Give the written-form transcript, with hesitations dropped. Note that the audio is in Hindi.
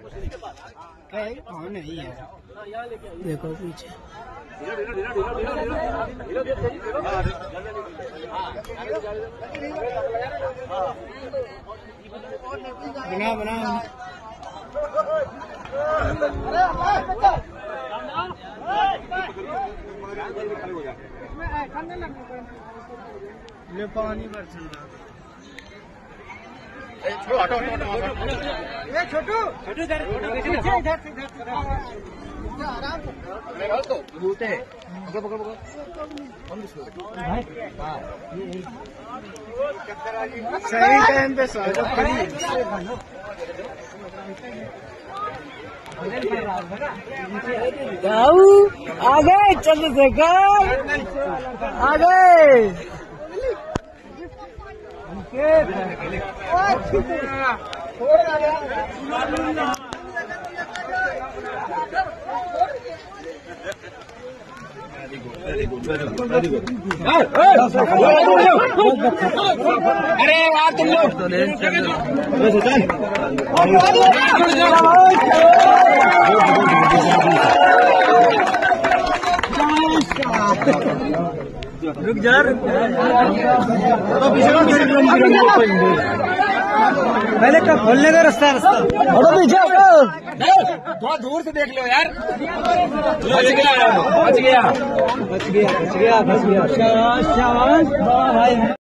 नहीं है, देखो पीछे बना बना ले पानी भर चल रहा छोटू सही टाइम पे आ गए चंद्रशेखर आ गए। अरे यार तुम लोग रुक जा पहले कब खोलने का रास्ता थोड़ा दूर से देख लो यार। बच गया।